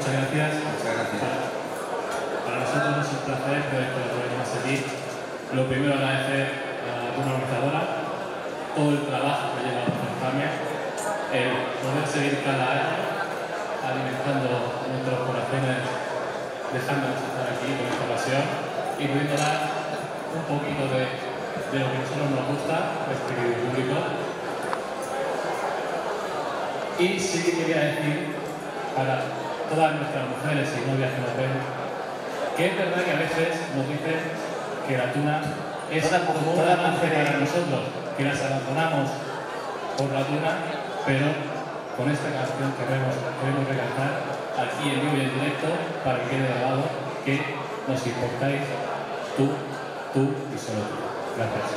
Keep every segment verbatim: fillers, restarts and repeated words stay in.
muchas gracias. Muchas gracias. Para, para nosotros es un placer poder colaborar más aquí. Lo primero, agradecer a una organizadora todo el trabajo que lleva a Infamia, el poder seguir cada año alimentando nuestros corazones, dejándonos estar aquí con esta pasión y pudiendo dar un poquito de, de lo que a nosotros nos gusta, este querido público. Y sí que quería decir para todas nuestras mujeres y novias que nos ven, que es verdad que a veces nos dicen que la tuna es como una amante para nosotros, que las abandonamos por la tuna, pero con esta canción queremos, queremos recalcar aquí en vivo y en directo para que quede grabado que nos importáis tú, tú y solo tú. Gracias.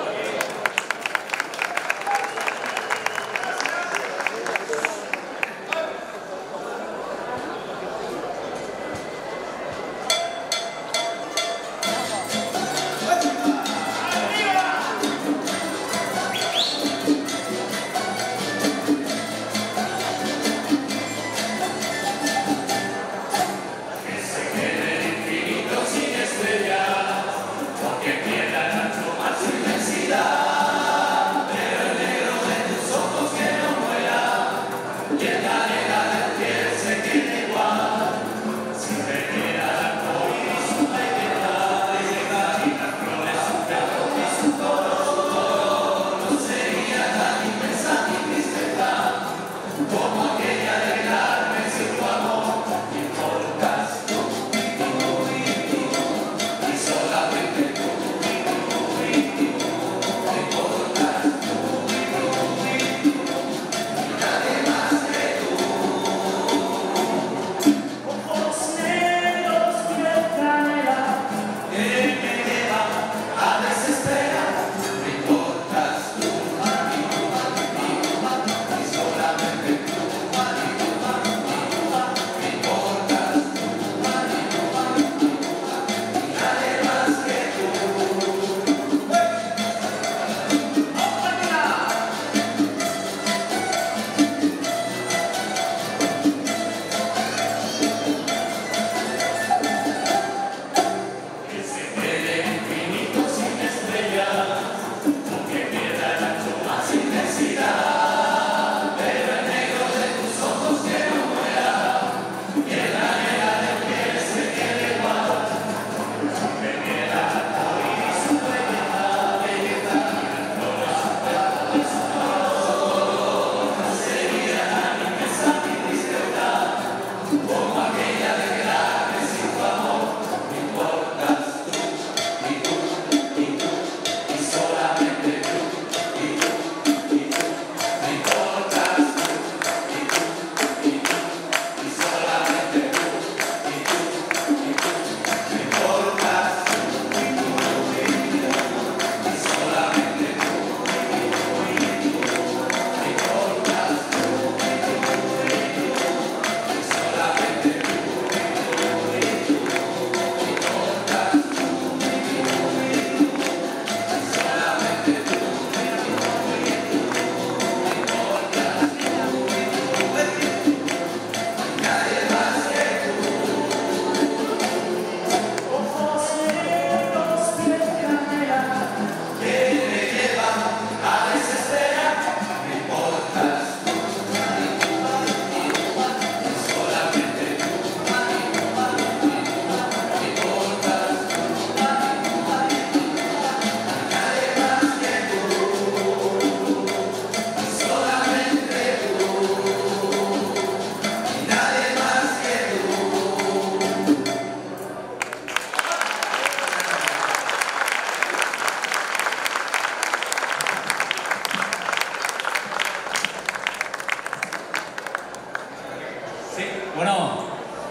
Bueno,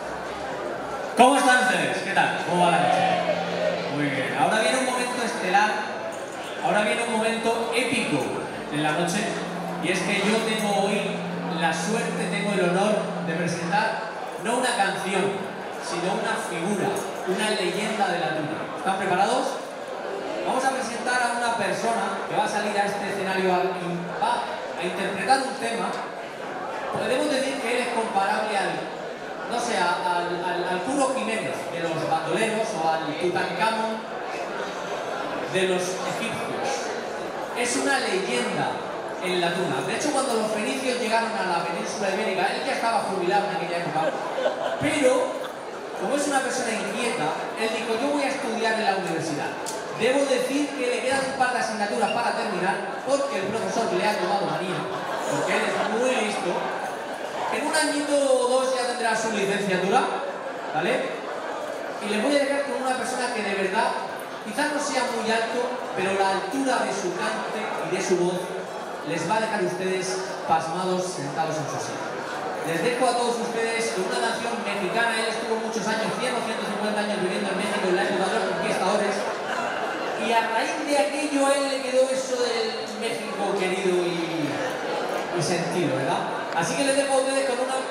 ¿cómo están ustedes? ¿Qué tal? ¿Cómo va la noche? Muy bien. Ahora viene un momento estelar, ahora viene un momento épico en la noche, y es que yo tengo hoy la suerte, tengo el honor de presentar no una canción, sino una figura, una leyenda de la tuna. ¿Están preparados? Vamos a presentar a una persona que va a salir a este escenario a, va a interpretar un tema. Podemos decir que él es comparable al no sé, al, al, al puro Jiménez de los bandoleros o al Tutankamón de los egipcios. Es una leyenda en la tuna. De hecho, cuando los fenicios llegaron a la península ibérica, él ya estaba jubilado en aquella época, pero como es una persona inquieta, él dijo, yo voy a estudiar en la universidad. Debo decir que le quedan un par de asignaturas para terminar, porque el profesor le ha tomado manía, porque él es muy listo. En un añito o dos ya tendrá su licenciatura, ¿vale? Y les voy a dejar con una persona que de verdad, quizás no sea muy alto, pero la altura de su cante y de su voz les va a dejar a ustedes pasmados sentados en su sitio. Les dejo a todos ustedes con una canción mexicana. Él estuvo muchos años, cien o ciento cincuenta años viviendo en México en la época de los conquistadores. Y a raíz de aquello a él le quedó eso del México querido y, y sentido, ¿verdad? Así que les dejo a ustedes con una...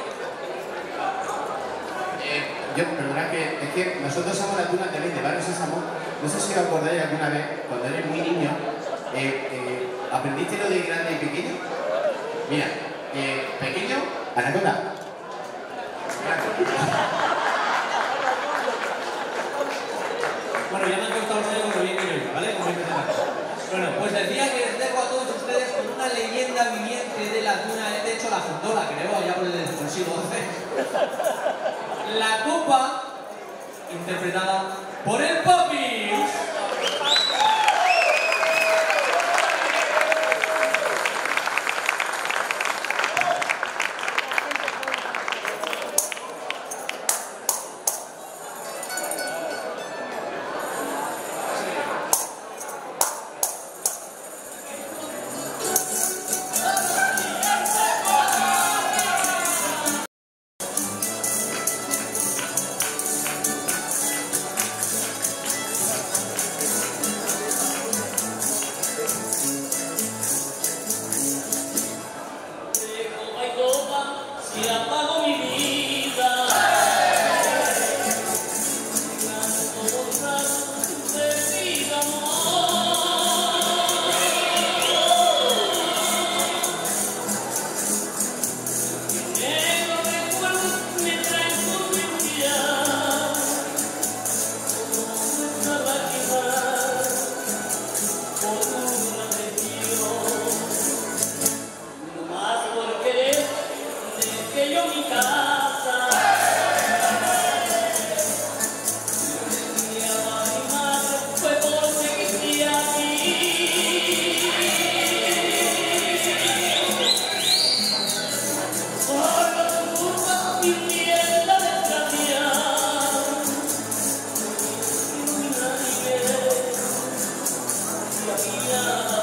Eh, yo, perdona, que es que nosotros somos la tuna también de Barrio Sésamo. No sé si os acordáis alguna vez, cuando eres muy niño, eh, eh, ¿aprendiste lo de grande y pequeño? Mira, eh, pequeño, anaconda. Bueno, ya me han contado ustedes como bien que yo, ¿vale? Como bueno, pues decía que les dejo a todos ustedes con una leyenda viviente de la tuna. De hecho, la fundó, la creó ya por el siglo doce. La copa, interpretada por el Papi. Si apago mi vida, canto borracho de mi amor. Negro recuerdo me traen por mi día, como una lágrima por una región, no más por querer. Que yo mi casa, mi amor y madre fue por seguirte a ti. Por tu culpa mi piel la desgracia, y nadie se había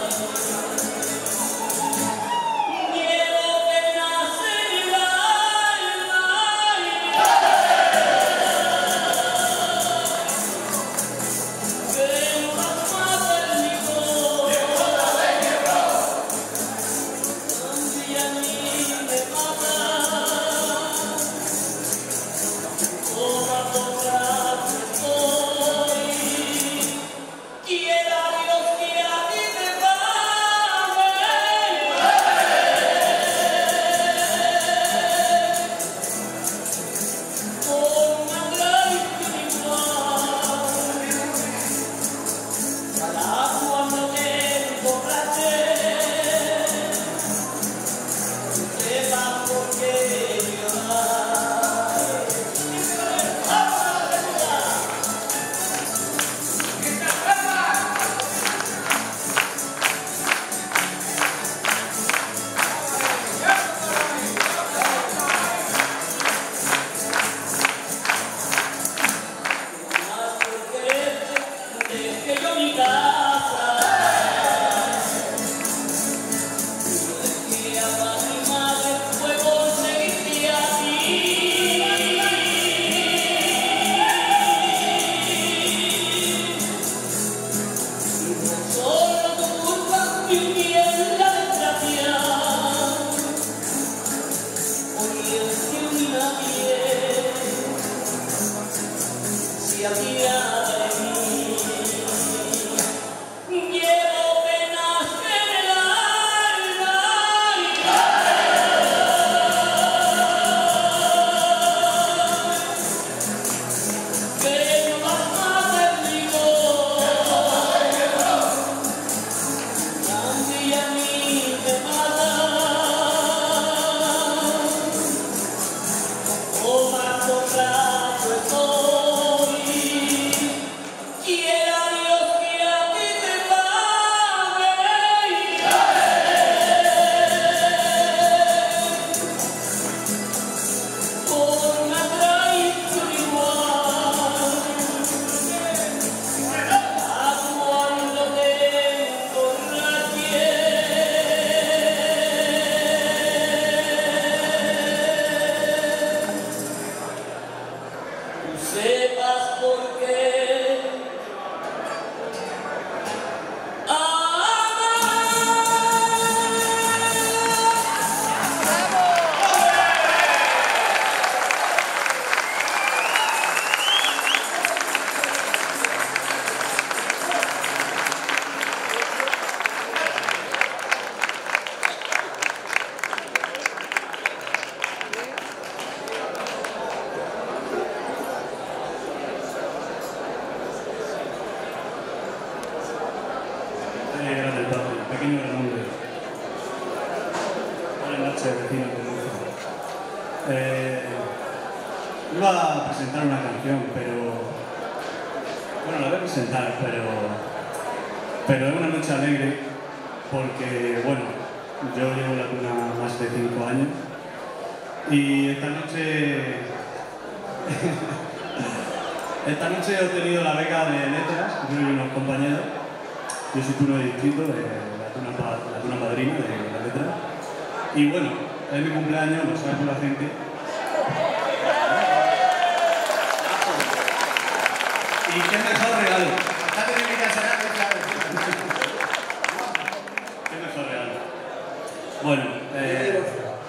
si había de mí. vecino del nombre. Buenas noches, vecino del nombre. Eh, iba a presentar una canción, pero... Bueno, la voy a presentar, pero... Pero es una noche alegre, porque, bueno, yo llevo la tuna más de cinco años, y esta noche... esta noche he obtenido la beca de letras, yo y unos compañeros. Yo soy tuno de distrito, de la tuna, la tuna padrina de la letra. Y bueno, es mi cumpleaños, lo sabe la gente. ¿Y qué mejor regalo? ¿Qué mejor regalo? Bueno, eh...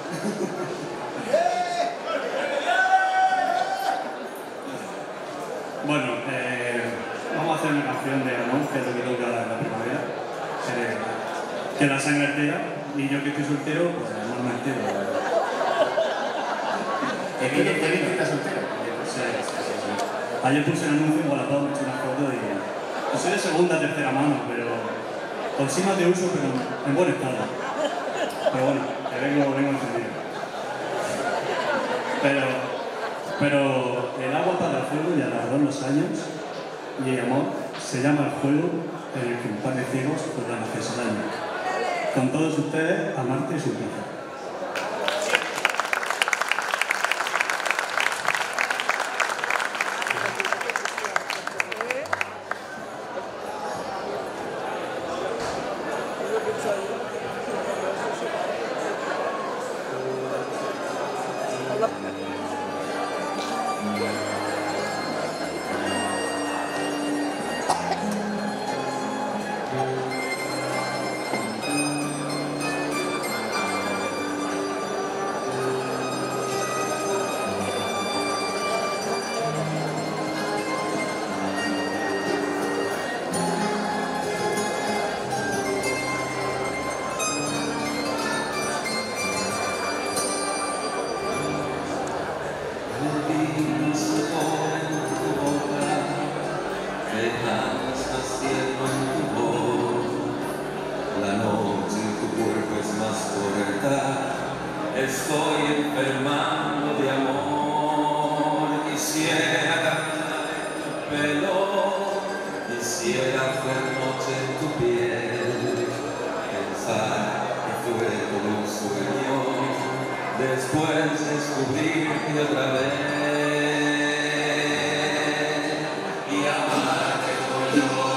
bueno, eh... vamos a hacer una canción de amor, que es lo que toca la primavera. Eh, que la sangre altera, y yo que estoy soltero, pues amor me altero. ¿Es que que está soltero? Sí, sí, sí. Ayer puse el anuncio en Wallapop, me eché una foto y... Pues soy de segunda, tercera mano, pero... con signos de uso, pero en buen estado. Pero bueno, que vengo, vengo encendido. Pero... Pero el agua para el fuego y alargó los años, y el amor se llama el juego en el que un par de ciegos podrán hacerse daño. Con todos ustedes, Amarte y su plaza. Estoy enfermando de amor, quisiera cantar en tu pelo, quisiera hacer noche en tu piel, pensar que fue todo un sueño, después descubrirte otra vez y amarte como yo.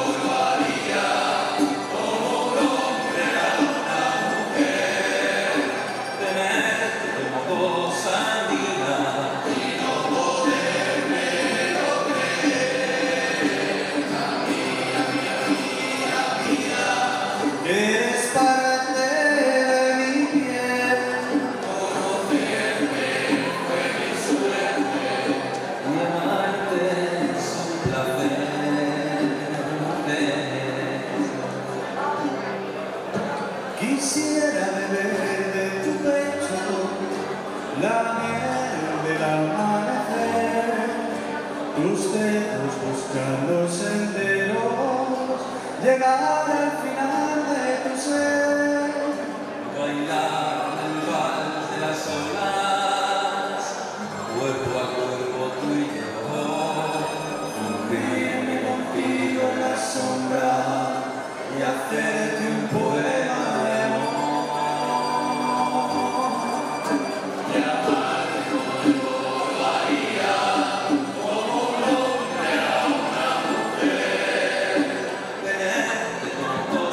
Quisiera beber de tu pecho la miel del amanecer, tus dedos buscando senderos, llegar al final de tu ser. Bailar el vals de las olas, cuerpo a cuerpo tú y yo, hundirme contigo en la sombra y hacerte un poema. Tenerte como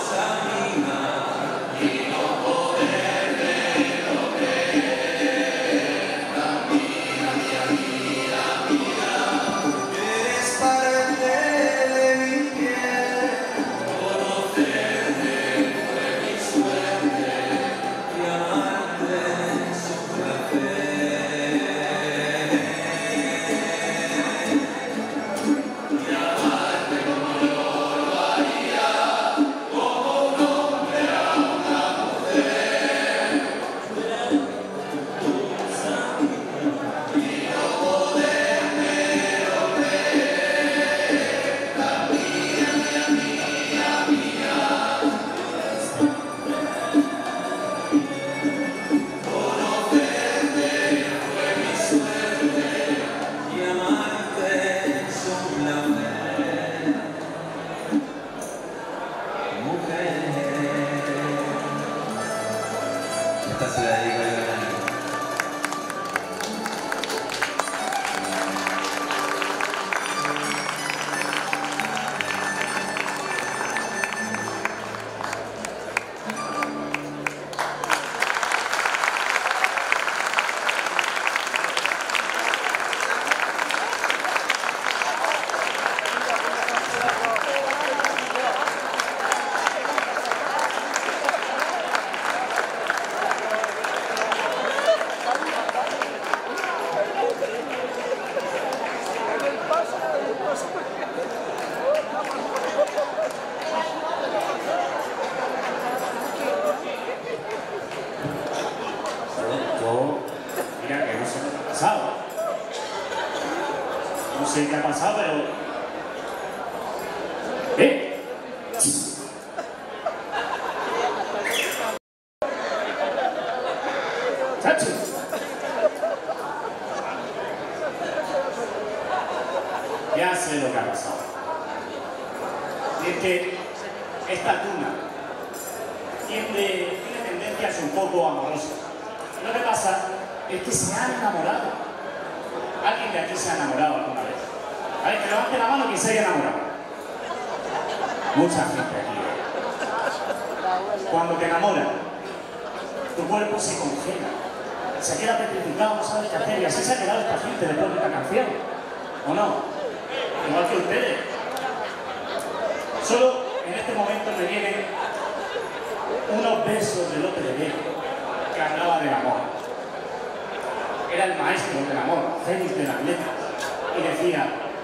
pasado, pero... ¿Eh? ¡Chacho! Ya sé lo que ha pasado. Y es que esta tuna tiene, tiene tendencias un poco amorosas. Y lo que pasa es que se han enamorado. ¿Alguien de aquí se ha enamorado alguna vez? A ver, que levante la mano quien se haya enamorado. Mucha gente aquí. Cuando te enamoras, tu cuerpo se congela, se queda petrificado, no sabes qué hacer, y así se ha quedado esta gente después de esta canción. ¿O no? Igual que ustedes. Solo en este momento me vienen unos versos de Lope de Vega que hablaba del amor. Era el maestro del amor, Fénix de las letras, y decía: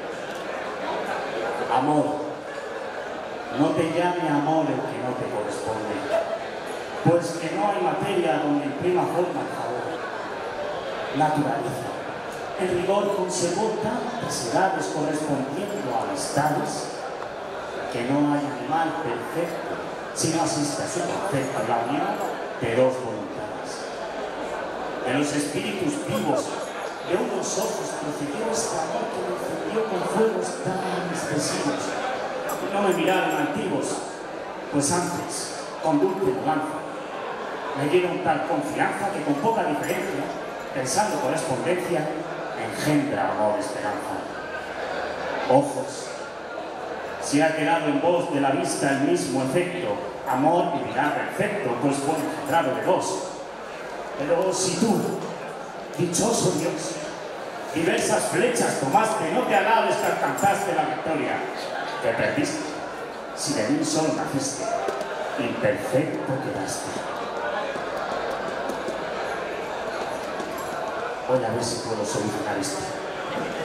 amor, no te llame amor el que no te corresponde, pues que no hay materia donde imprima forma el favor. Naturaleza, en rigor conservó tantas edades correspondiendo a amistades, que no hay animal perfecto si no asiste a su concepto la unión de dos voluntades. De los espíritus vivos, de unos ojos procedió este amor que me encendió con fuegos tan expresivos. No me miraron antiguos, pues antes, con dulce balanza, me dieron tal confianza que con poca diferencia, pensando correspondencia, engendra amor, esperanza. Ojos, si ha quedado en vos de la vista el mismo efecto, amor vivirá perfecto, pues fue engendrado de vos. Pero si tú, dichoso Dios, diversas flechas tomaste, no te alabes que alcanzaste la victoria, que perdiste, si de mí solo naciste, imperfecto quedaste. Voy a ver si puedo solucionar esto.